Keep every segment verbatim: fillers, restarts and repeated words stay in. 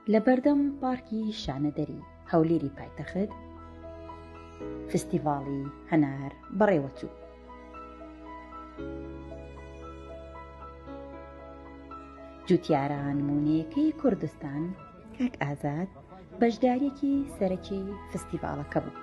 لە بەردەم پارکی شانەدەری هەولێری پایتەخت فستیڤاڵی هەنار بەڕێوەچوو. جوتیارە نمونەیەکەی کوردستان کاک ئازاد بەشدارێکی سەرەکی فستیڤاڵەکە بوو.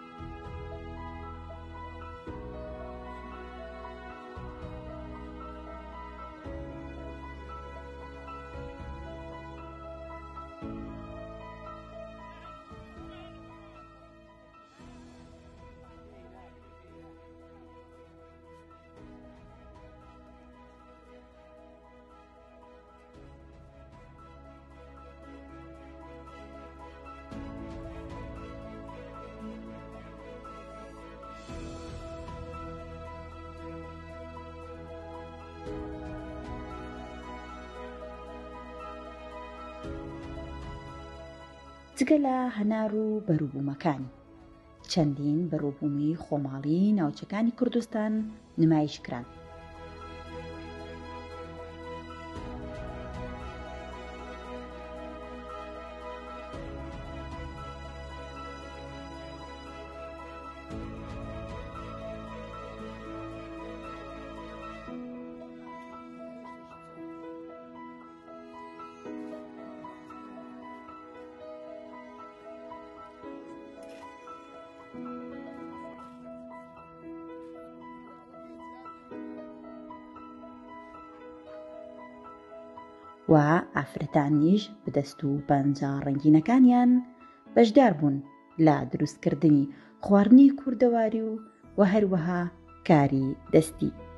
جگە لە هەنار و بەرووبوومەکانی چەندین بەرووبوومی خۆماڵی ناوچەکانی کوردستان نمایشکران. و ئافرەتانیش بەدەست و پەنجە ڕەنگینەکانیان بەشدار بوون لە دروستکردنی خواردنی کوردەواری و و هەروەها کاری دەستی.